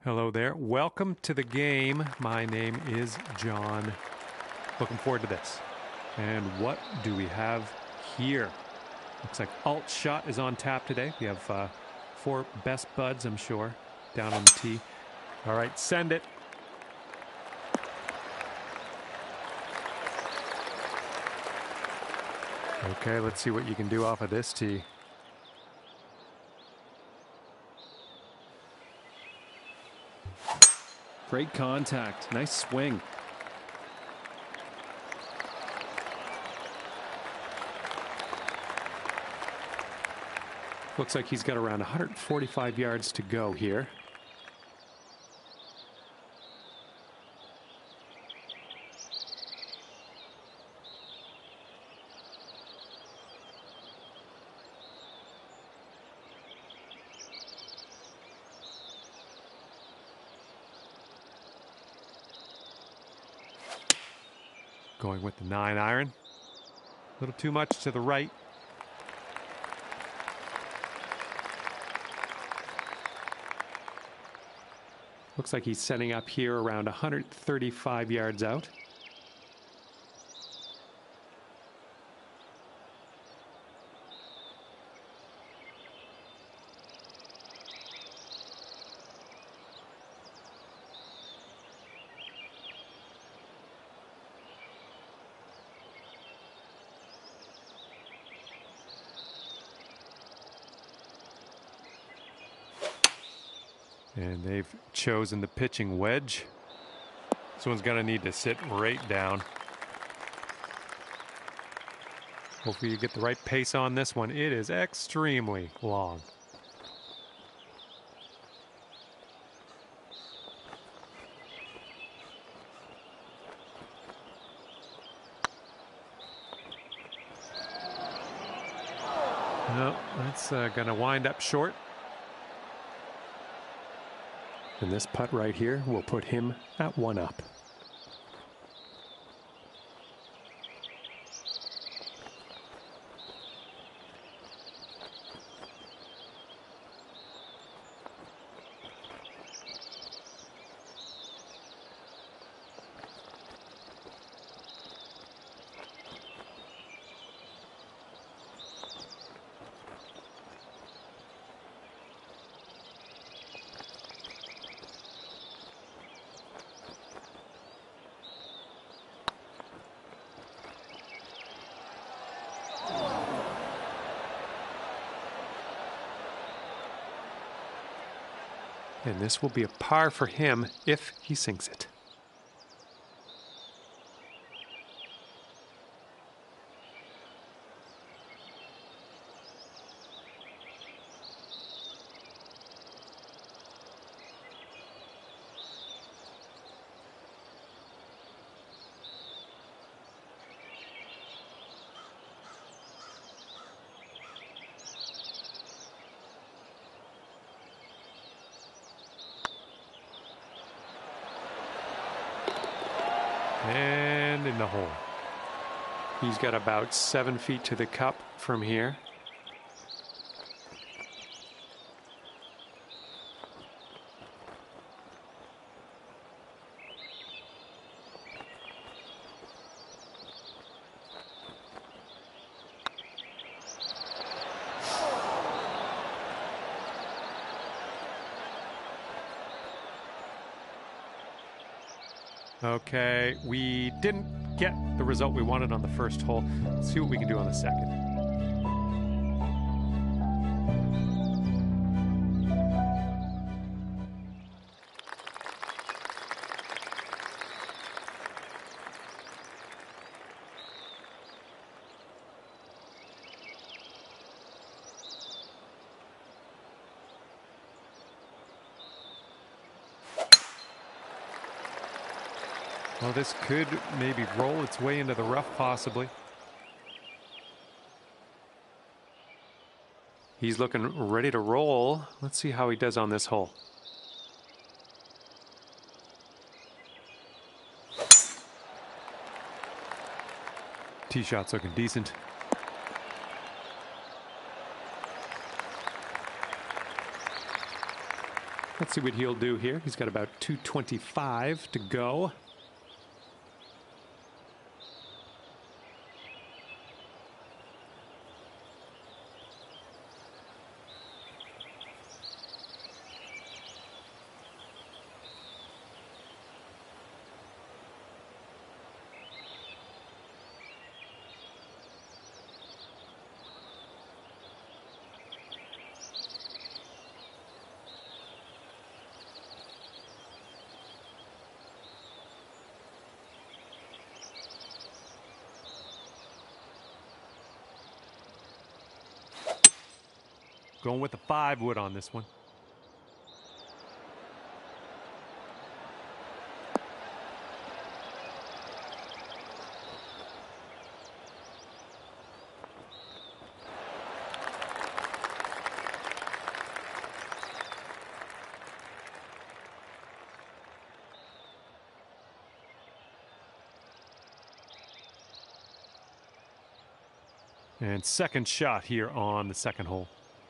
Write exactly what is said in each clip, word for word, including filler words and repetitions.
Hello there. Welcome to the game. My name is John. Looking forward to this. And what do we have here? Looks like Alt Shot is on tap today. We have uh, four best buds, I'm sure, down on the tee. All right, send it. Okay, let's see what you can do off of this tee. Great contact. Nice swing. Looks like he's got around one hundred forty-five yards to go here. Going with the nine iron. A little too much to the right. Looks like he's setting up here around one hundred thirty-five yards out. And they've chosen the pitching wedge. This one's going to need to sit right down. Hopefully you get the right pace on this one. It is extremely long. No, that's uh, going to wind up short. And this putt right here will put him at one up. And this will be a par for him if he sinks it. And in the hole. He's got about seven feet to the cup from here. Okay, we didn't get the result we wanted on the first hole. Let's see what we can do on the second. Well, this could maybe roll its way into the rough, possibly. He's looking ready to roll. Let's see how he does on this hole. Tee shot's looking decent. Let's see what he'll do here. He's got about two twenty-five to go. Going with the five wood on this one. And second shot here on the second hole.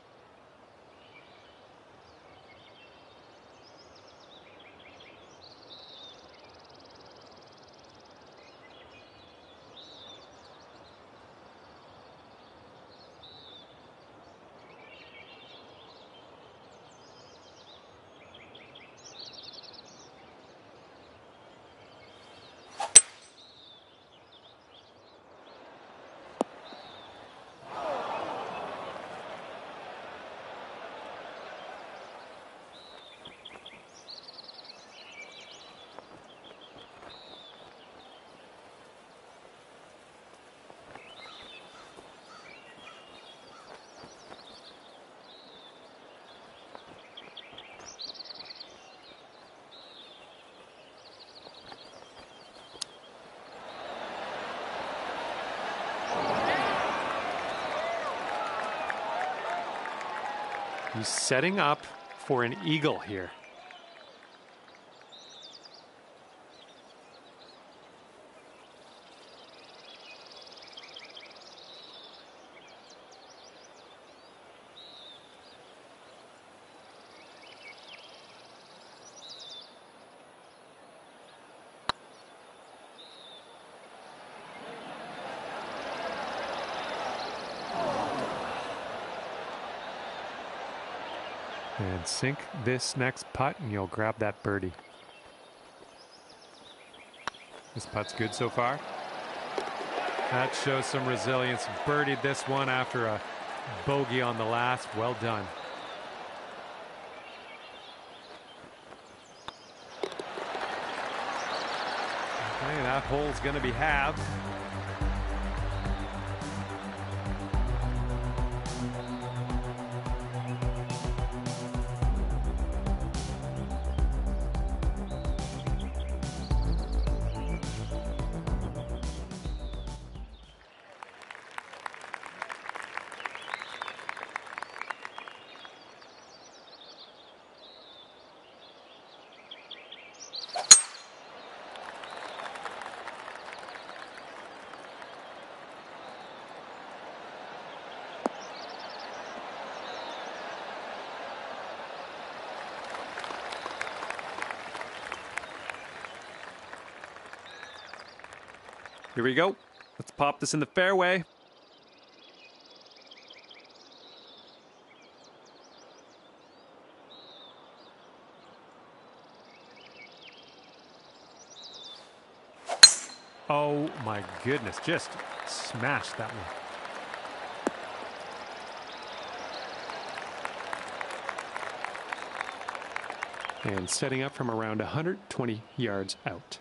He's setting up for an eagle here. And sink this next putt and you'll grab that birdie. This putt's good so far. That shows some resilience. Birdied this one after a bogey on the last. Well done. Okay, that hole's going to be halved. Here we go. Let's pop this in the fairway. Oh my goodness, just smashed that one. And setting up from around one hundred twenty yards out.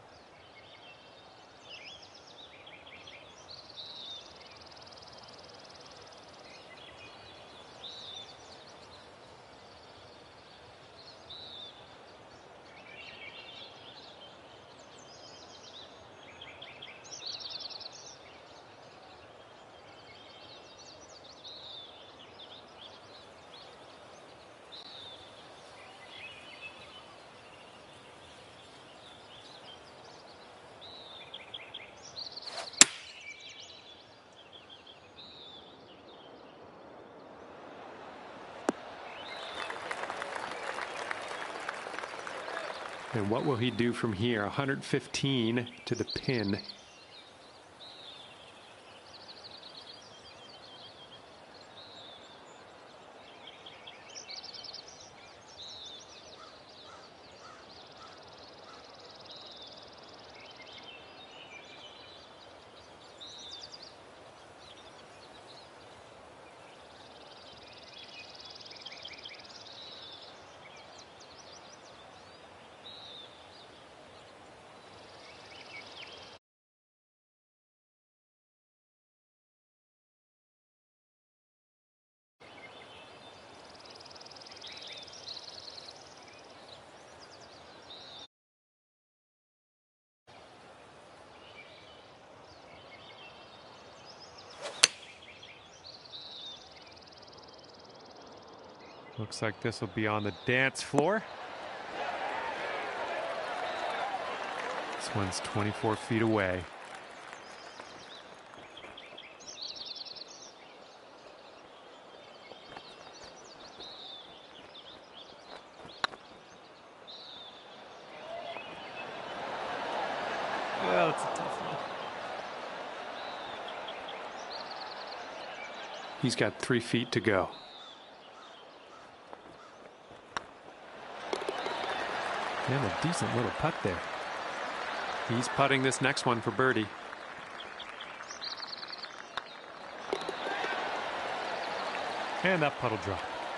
And what will he do from here? one hundred fifteen to the pin. Looks like this will be on the dance floor. This one's twenty-four feet away. Well, it's a tough one. He's got three feet to go. And a decent little putt there. He's putting this next one for birdie. And that putt will drop.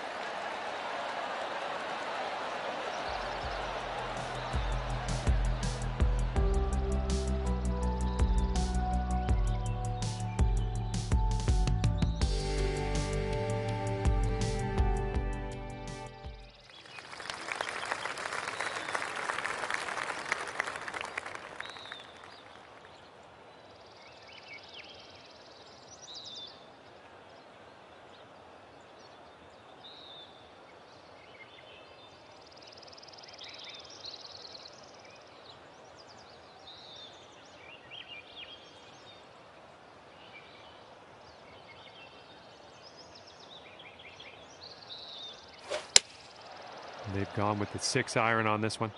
They've gone with the six iron on this one.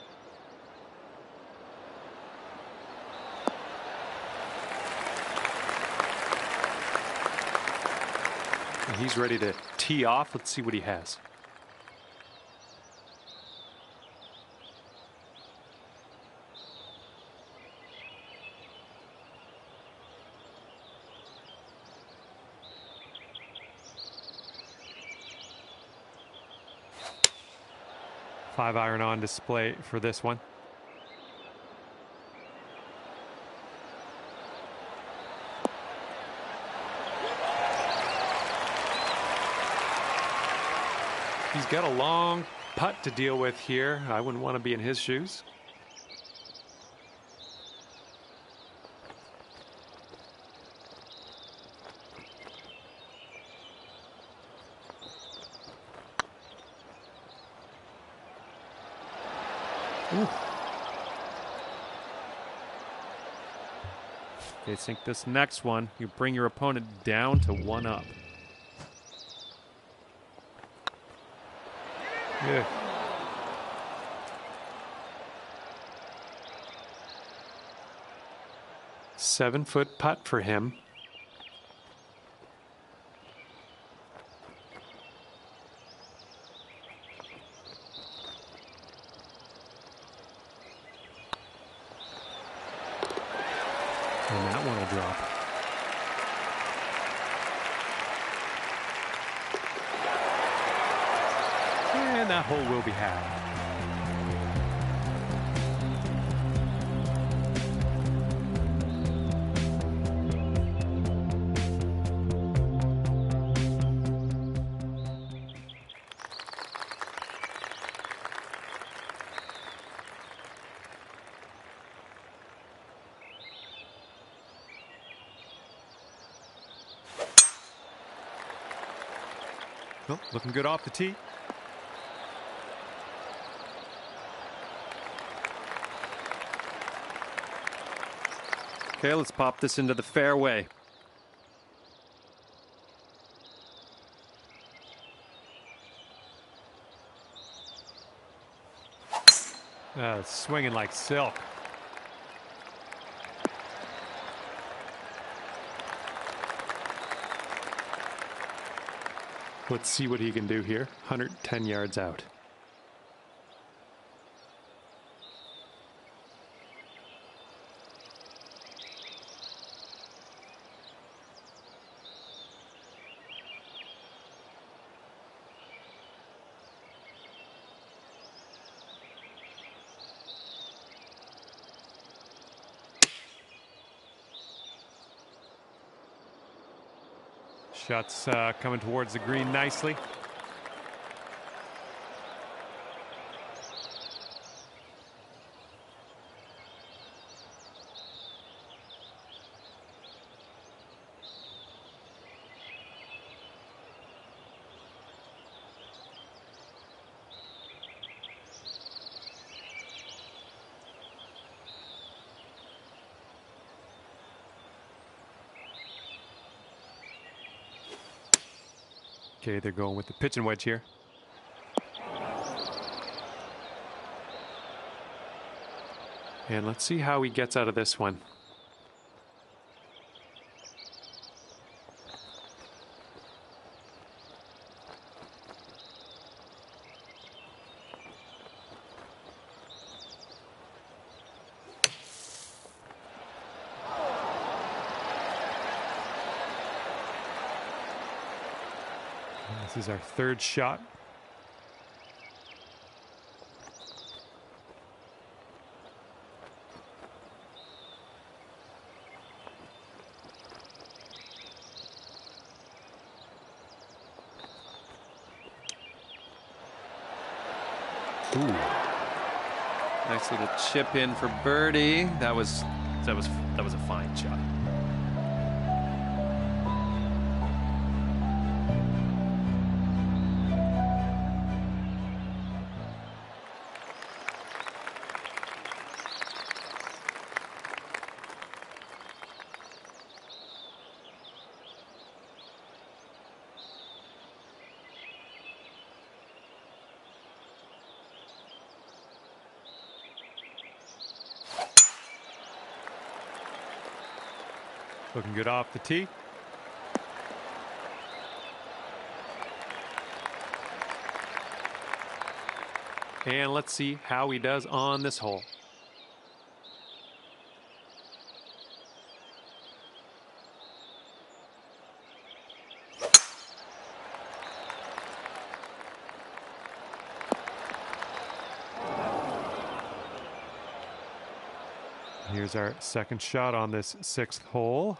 And he's ready to tee off. Let's see what he has. Five iron on display for this one. He's got a long putt to deal with here. I wouldn't want to be in his shoes. Ooh. I think this next one, you bring your opponent down to one up. Yeah. Seven foot putt for him. And that one will drop. And that hole will be had. Well, looking good off the tee. Okay, let's pop this into the fairway. Uh, swinging like silk. Let's see what he can do here. one hundred ten yards out. Shots uh, coming towards the green nicely. Okay, they're going with the pitching wedge here. And let's see how he gets out of this one. This is our third shot. Ooh. Nice little chip in for birdie. That was that was that was a fine shot. Looking good off the tee. And let's see how he does on this hole. Here's our second shot on this sixth hole.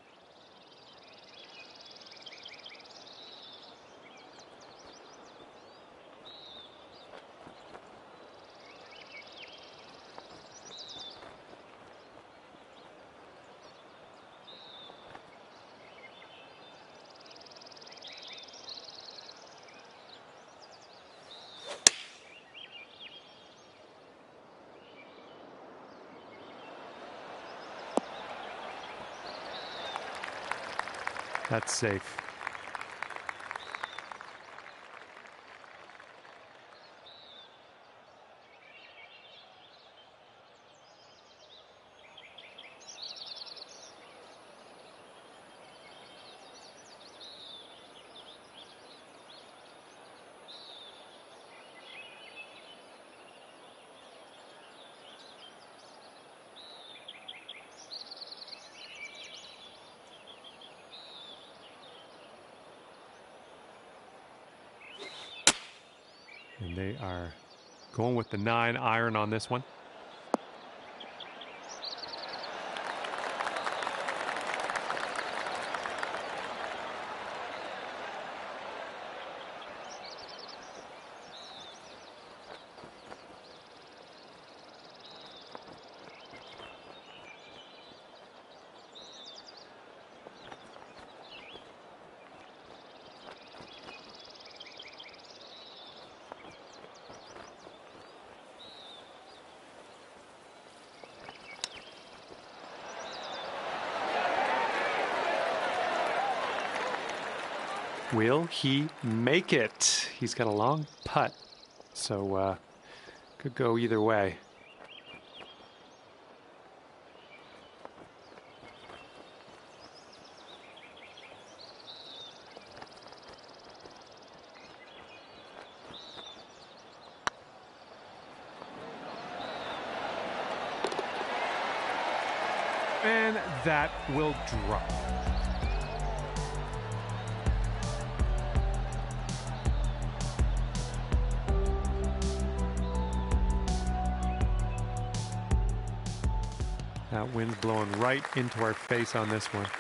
That's safe. And they are going with the nine iron on this one. Will he make it? He's got a long putt, so uh, Could go either way. And that will drop. That wind's blowing right into our face on this one.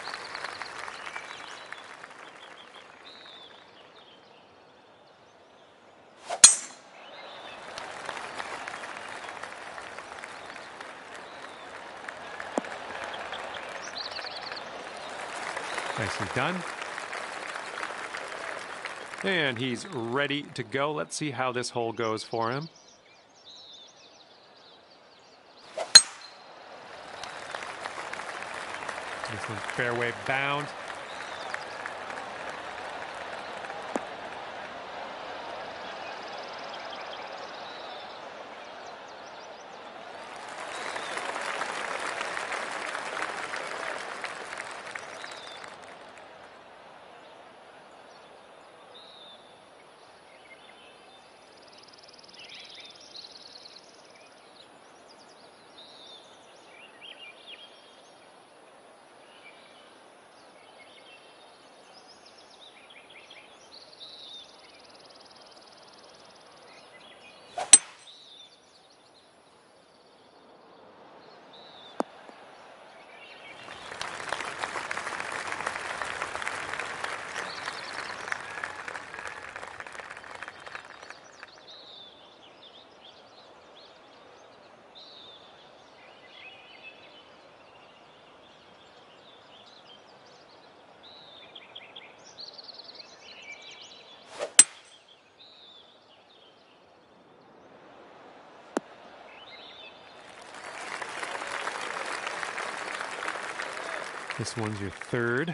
Nicely done. And he's ready to go. Let's see how this hole goes for him. This one's fairway bound. This one's your third.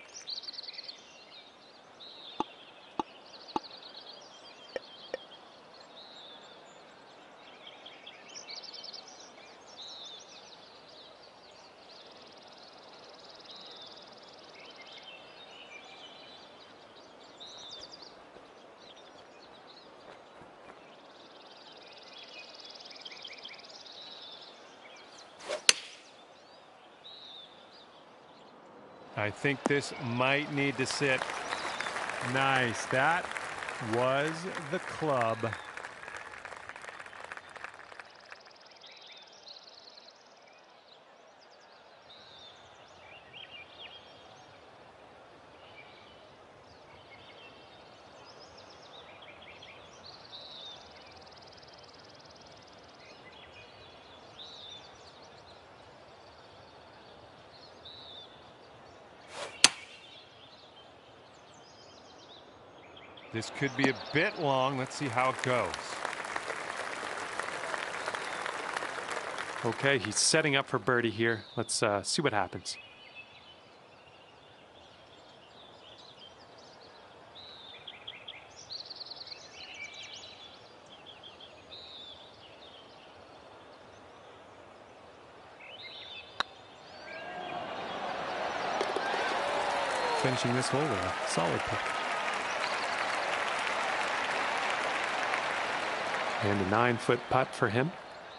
I think this might need to sit. Nice. That was the club. This could be a bit long. Let's see how it goes. Okay, he's setting up for birdie here. Let's uh, see what happens. Finishing this hole with a solid putt. And a nine-foot putt for him.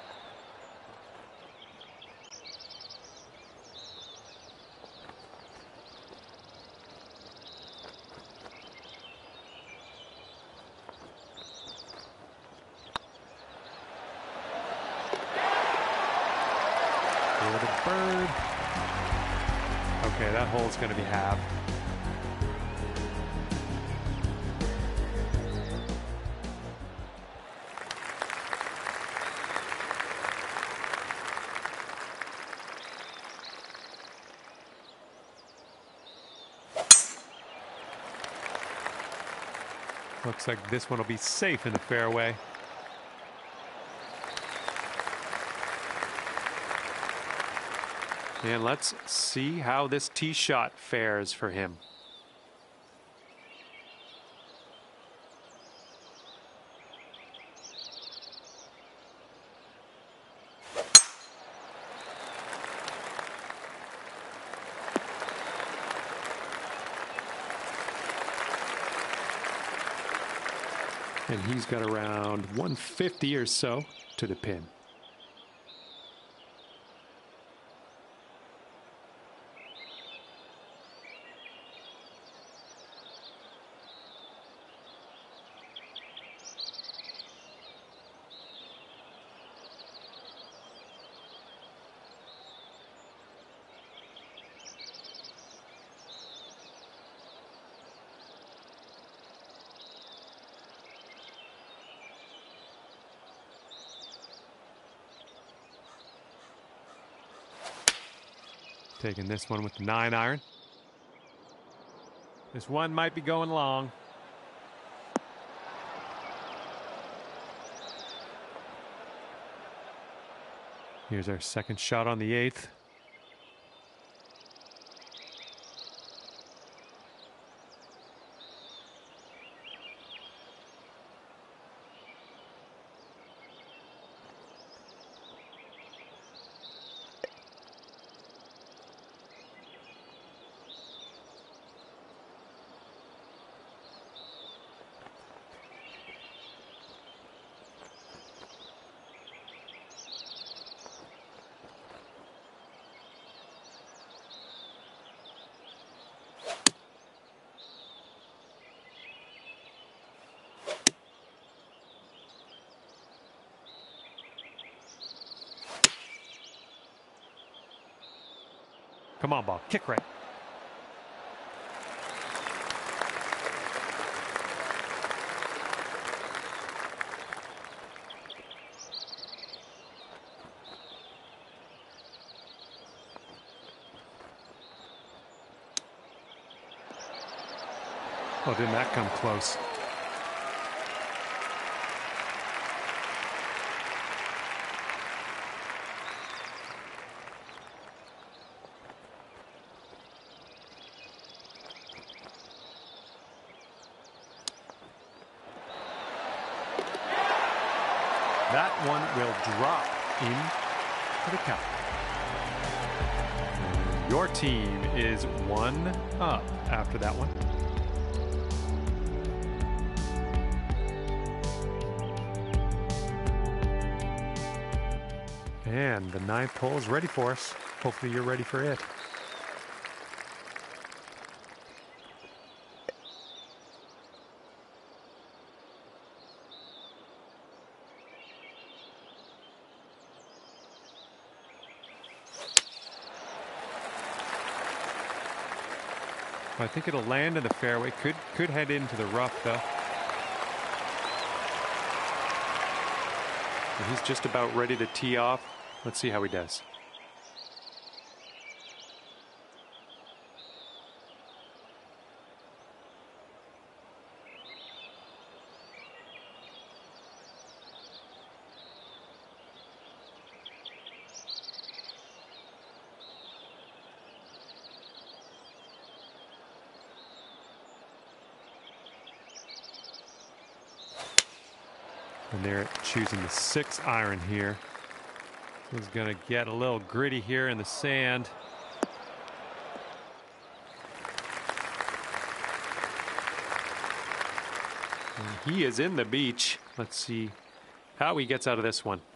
For the bird. Okay, that hole's going to be halved. Looks like this one will be safe in the fairway. And let's see how this tee shot fares for him. And he's got around one fifty or so to the pin. Taking this one with the nine iron. This one might be going long. Here's our second shot on the eighth. Come on, ball. Kick right. Oh, didn't that come close? That one will drop into the cup. Your team is one up after that one. And the ninth hole is ready for us. Hopefully you're ready for it. I think it'll land in the fairway. Could could head into the rough though. And he's just about ready to tee off. Let's see how he does. And they're choosing the six iron here. He's going to get a little gritty here in the sand. And he is in the beach. Let's see how he gets out of this one.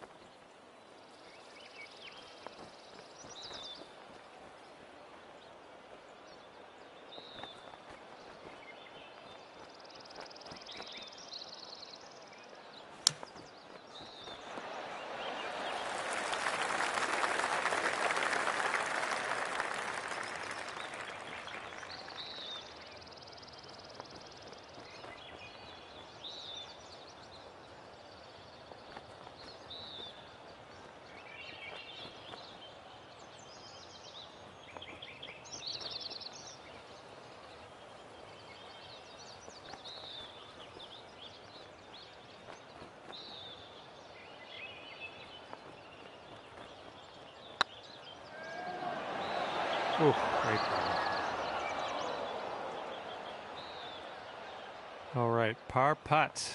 Oh, great ball. All right, par putt.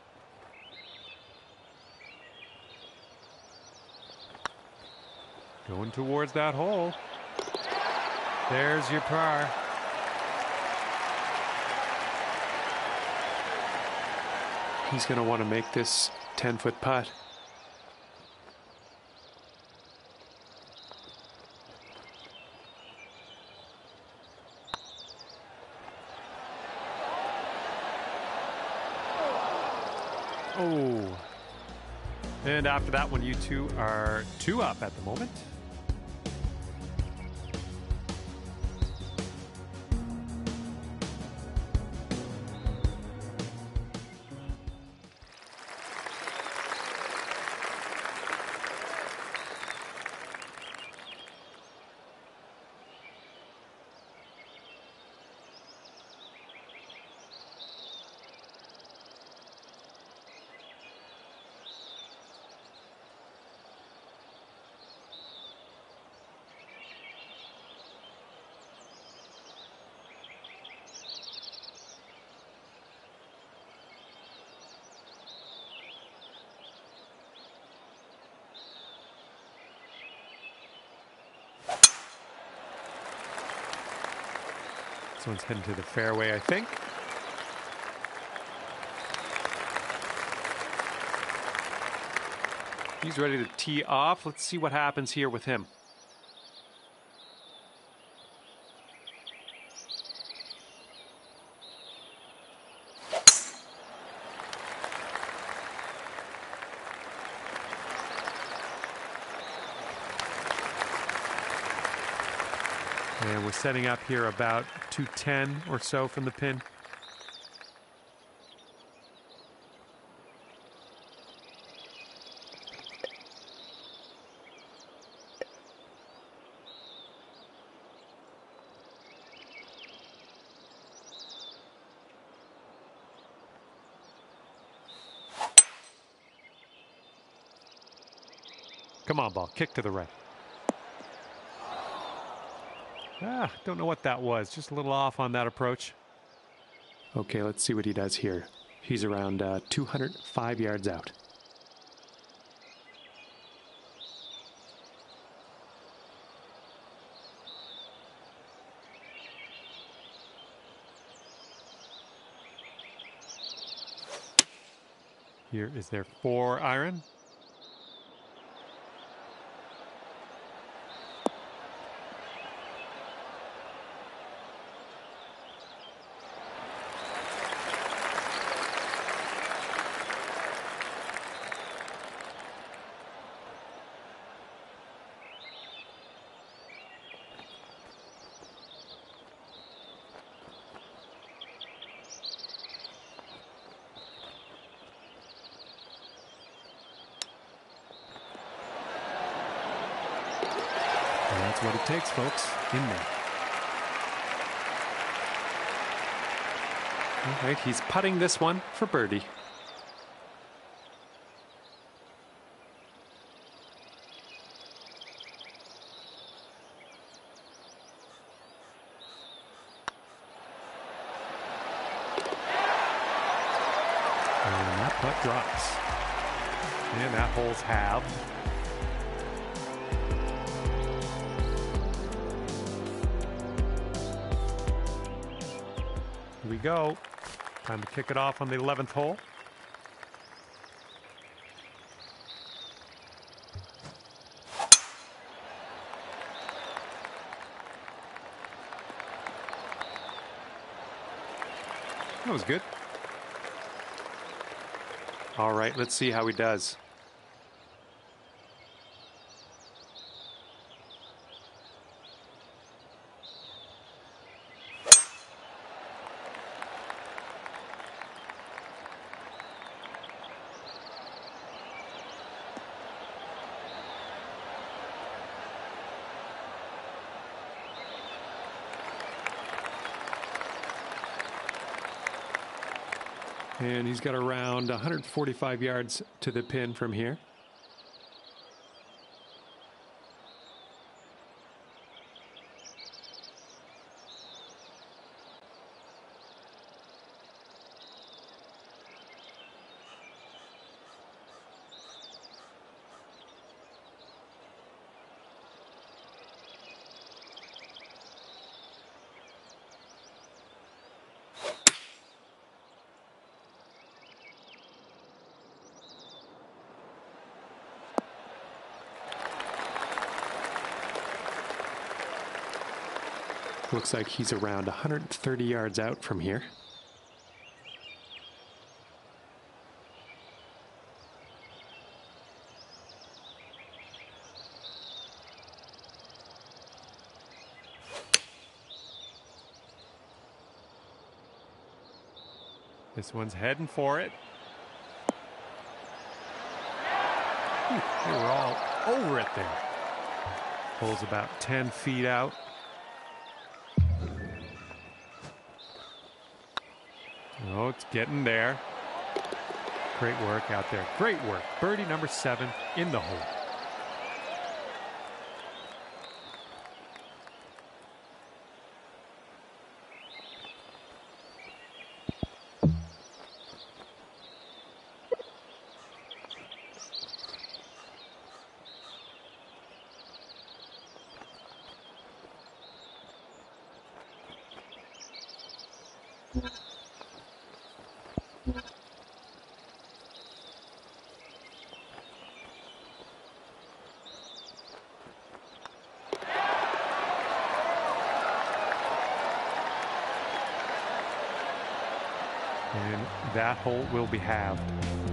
Going towards that hole. There's your par. He's going to want to make this ten-foot putt. Oh. And after that one, you two are two up at the moment. This one's heading to the fairway, I think. He's ready to tee off. Let's see what happens here with him. And we're setting up here about two ten or so from the pin. Come on, ball. Kick to the right. Ah, don't know what that was. Just a little off on that approach. Okay, let's see what he does here. He's around uh, two hundred five yards out. Here is their four iron. That's what it takes, folks, in there. All right, he's putting this one for birdie. And that putt drops. And that hole's halved. Here we go. Time to kick it off on the eleventh hole. That was good. All right, let's see how he does. And he's got around one hundred forty-five yards to the pin from here. Looks like he's around one hundred thirty yards out from here. This one's heading for it. Ooh, they were all over it there. Pulls about ten feet out. Oh, it's getting there. Great work out there. Great work. Birdie number seven in the hole. And that hole will be halved.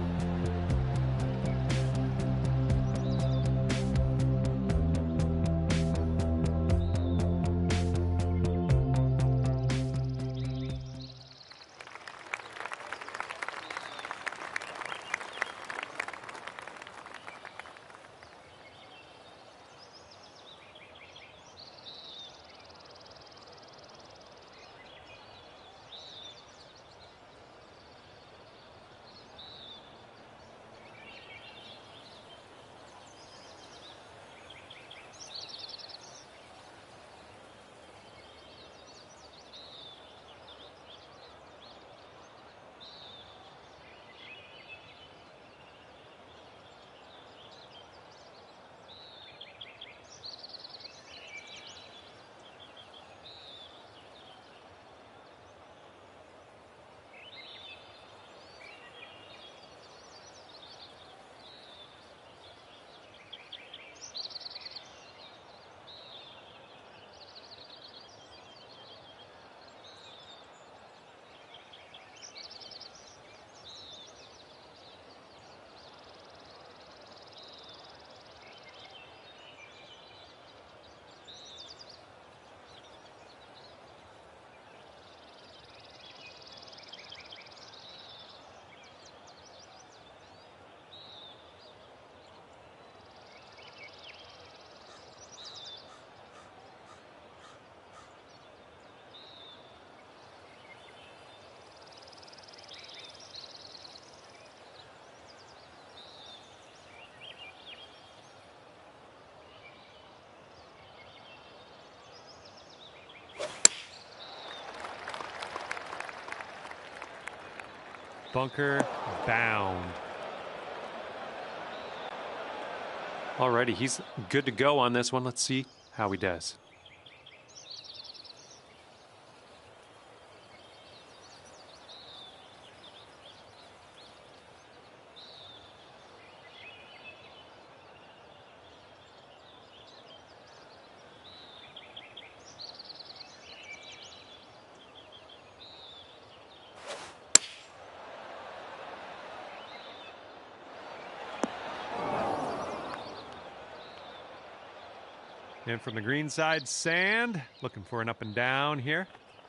Bunker bound. Alrighty, he's good to go on this one. Let's see how he does. And from the green side, Sand, looking for an up and down here.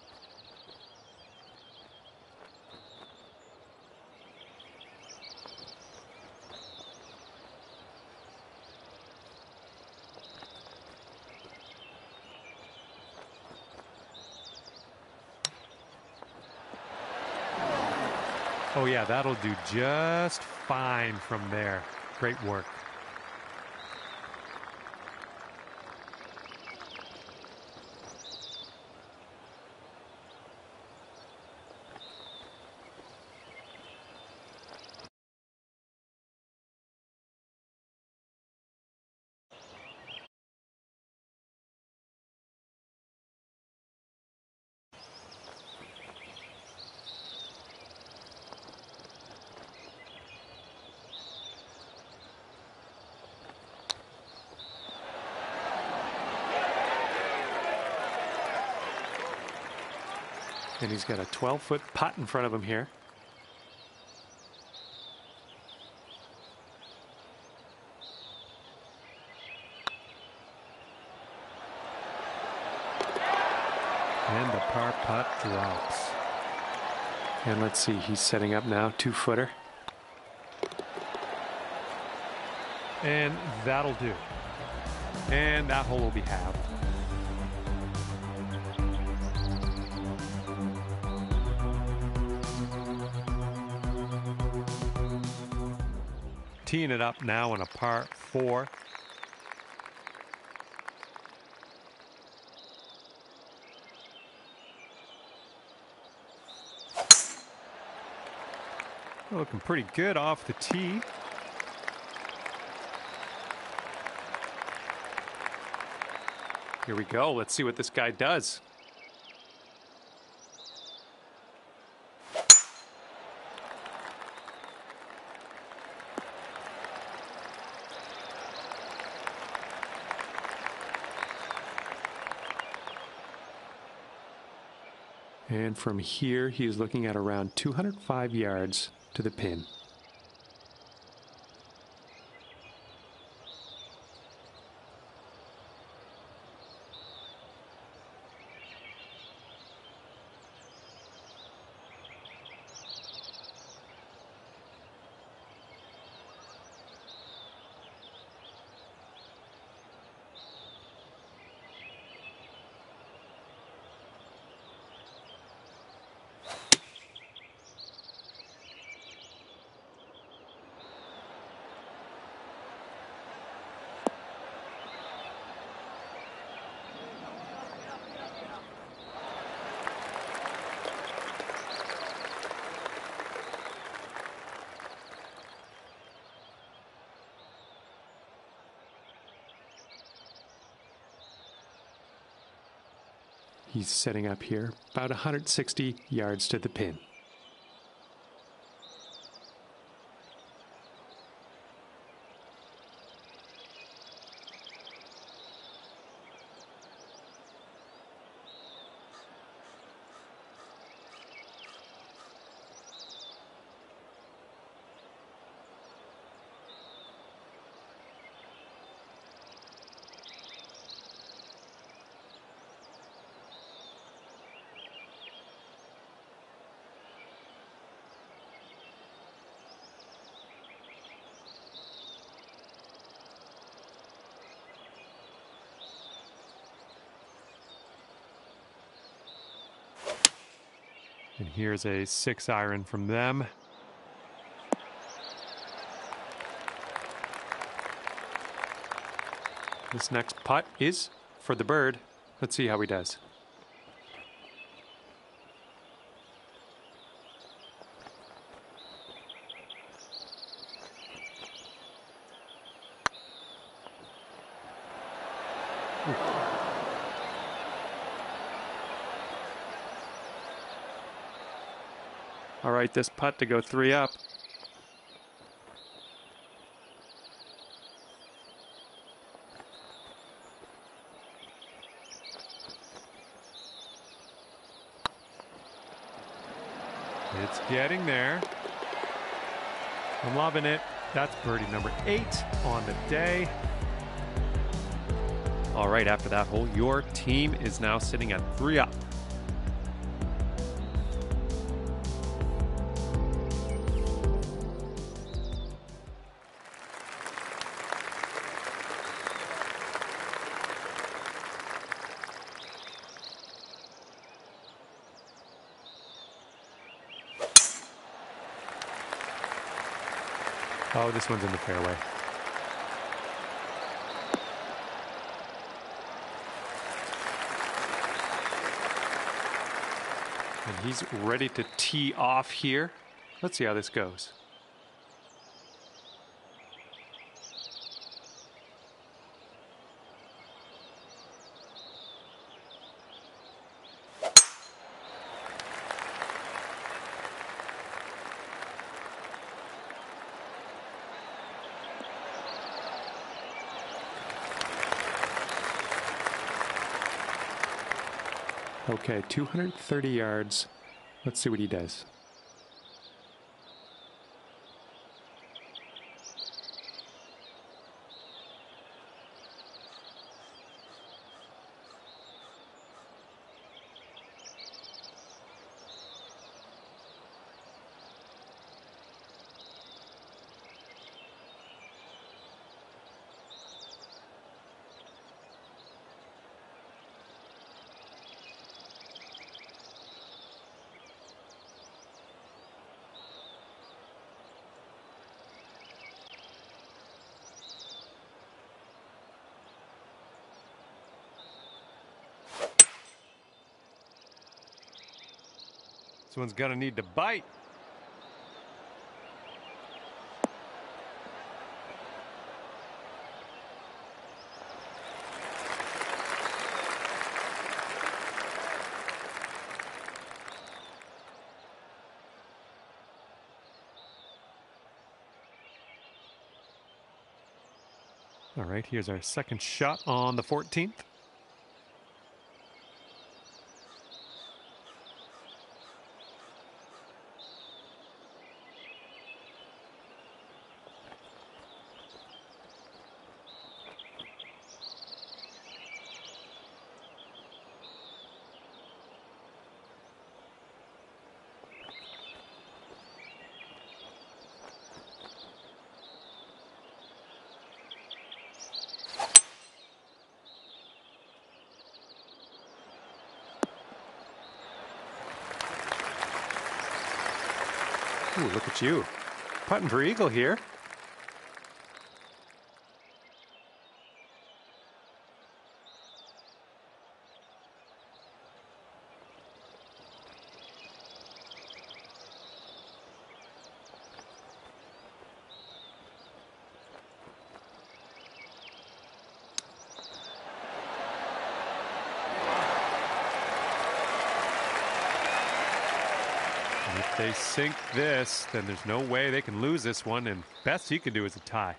Oh yeah, that'll do just fine from there. Great work. And he's got a twelve foot putt in front of him here. And the par putt drops. And let's see, he's setting up now, two footer. And that'll do. And that hole will be halved. Teeing it up now on a par four. Looking pretty good off the tee. Here we go. Let's see what this guy does. And from here, he is looking at around two hundred five yards to the pin. He's setting up here about one hundred sixty yards to the pin. And here's a six iron from them. This next putt is for the bird. Let's see how he does. Ooh. All right, this putt to go three up. It's getting there. I'm loving it. That's birdie number eight on the day. All right, after that hole, your team is now sitting at three up. Oh, this one's in the fairway. And he's ready to tee off here. Let's see how this goes. Okay, two hundred thirty yards. Let's see what he does. This one's gonna need to bite. All right, here's our second shot on the fourteenth. Ooh, look at you. Putting for eagle here. If they sink this, then there's no way they can lose this one, and best he could do is a tie.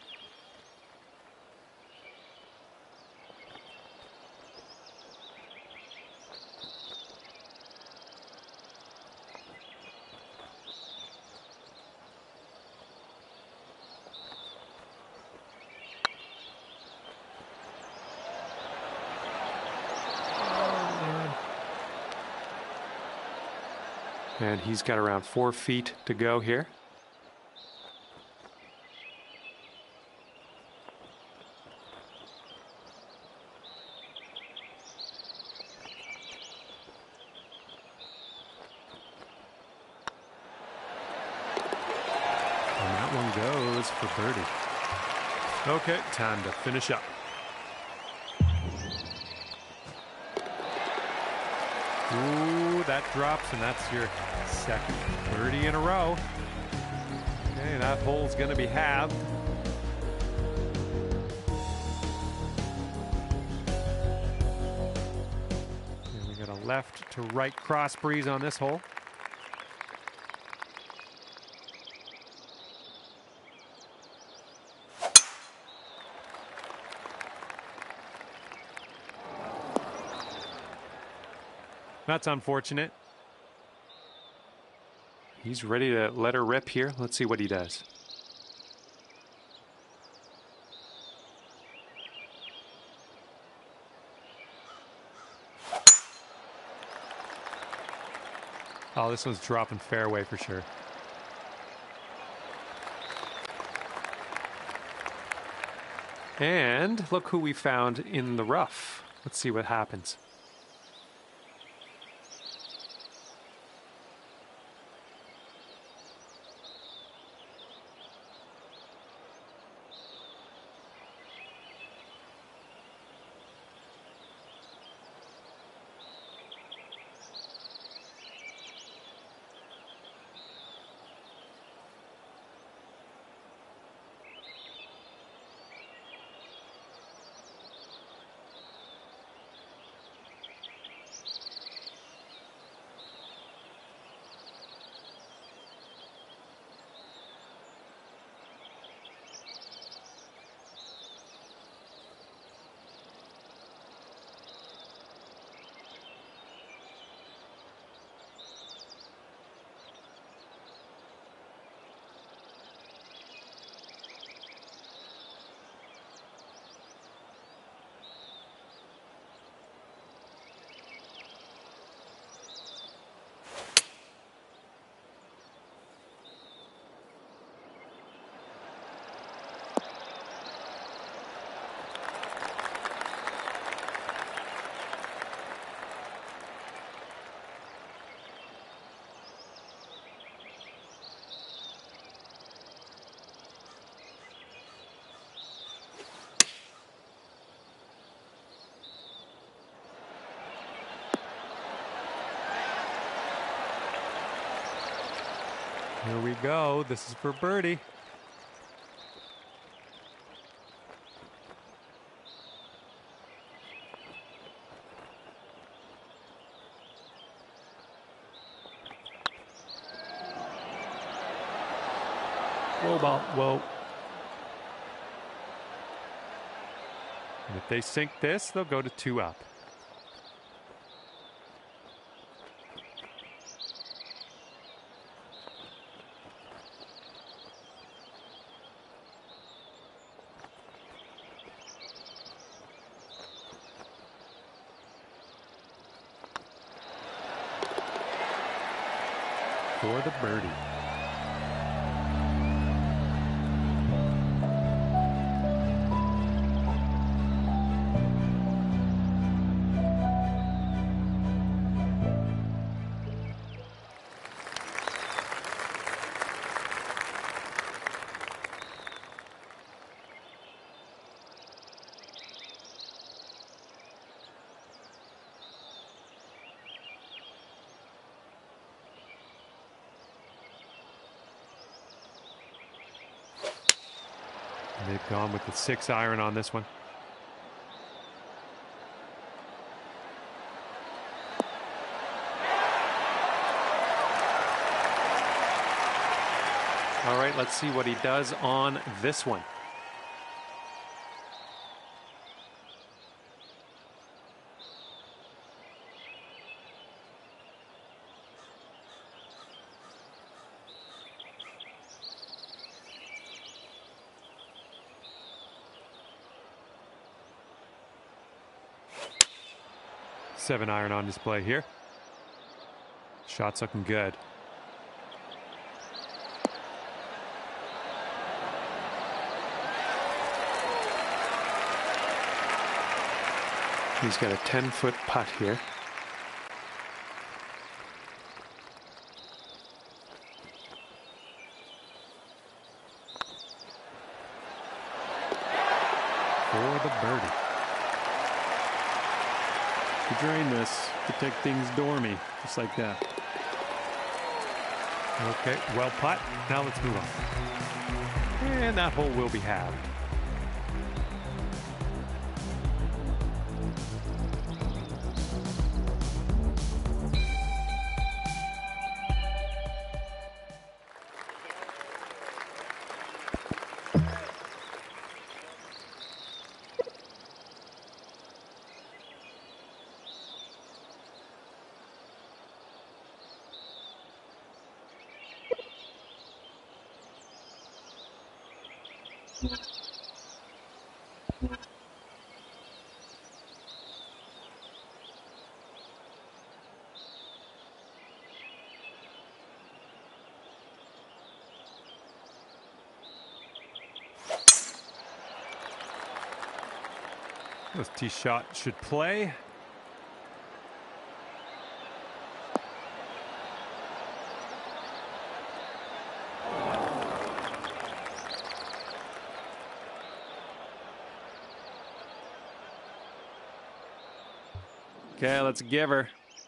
And he's got around four feet to go here. And that one goes for birdie. Okay, time to finish up. Ooh, that drops, and that's your second birdie in a row. Okay, that hole's going to be halved. And we got a left to right cross breeze on this hole. That's unfortunate. He's ready to let her rip here. Let's see what he does. Oh, this one's dropping fairway for sure. And look who we found in the rough. Let's see what happens. Here we go. This is for birdie. Whoa, ball. Whoa. And if they sink this, they'll go to two up. For the birdie. They've gone with the six iron on this one. All right, let's see what he does on this one. Seven iron on display here. Shot's looking good. He's got a ten foot putt here. For the birdie. To drain this, protect things dormy, just like that. Okay, well putt. Now let's move on. And that hole will be halved. This tee shot should play. Okay, let's give her.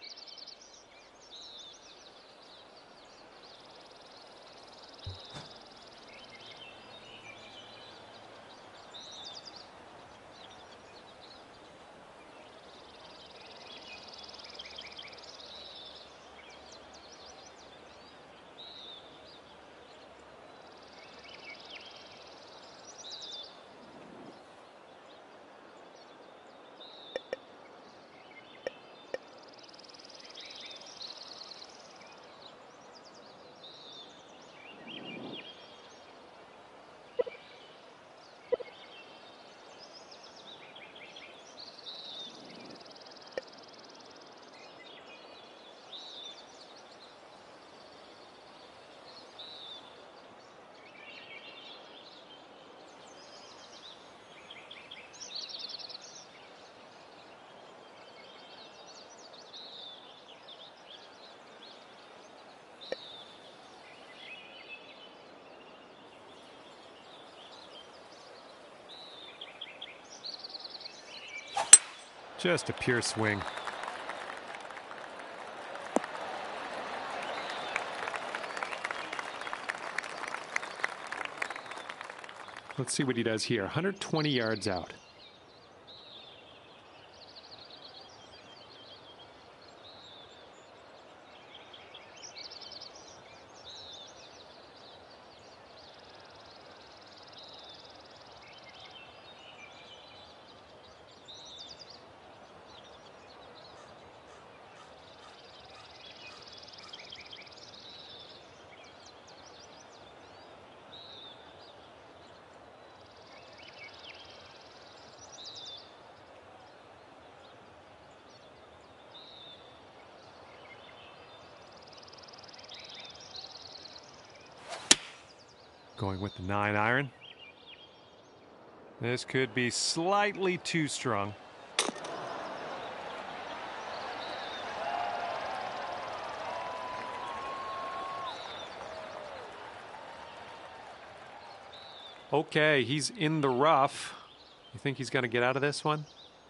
Just a pure swing. Let's see what he does here. one hundred twenty yards out. Going with the nine iron. This could be slightly too strong. Okay, he's in the rough. You think he's going to get out of this one?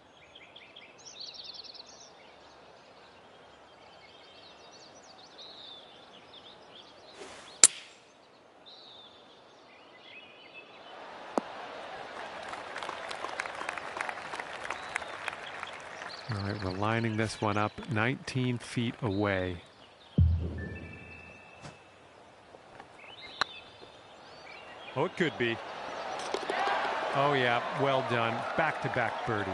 All right, we're lining this one up nineteen feet away. Oh, it could be. Oh, yeah, well done. Back-to-back birdies.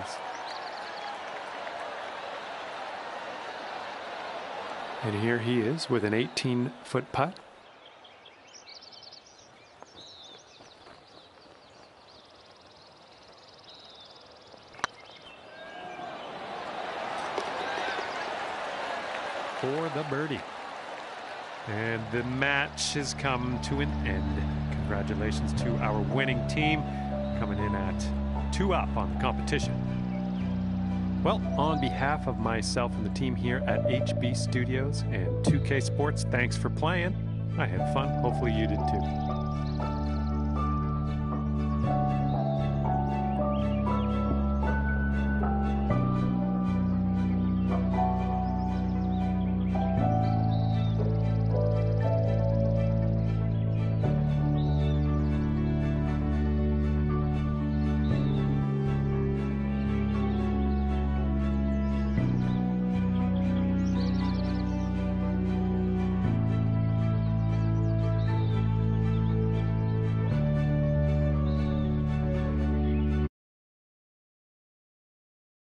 And here he is with an eighteen-foot putt. For the birdie. And the match has come to an end. Congratulations to our winning team, coming in at two up on the competition. Well, on behalf of myself and the team here at H B Studios and two K Sports, thanks for playing. I had fun. Hopefully you did too.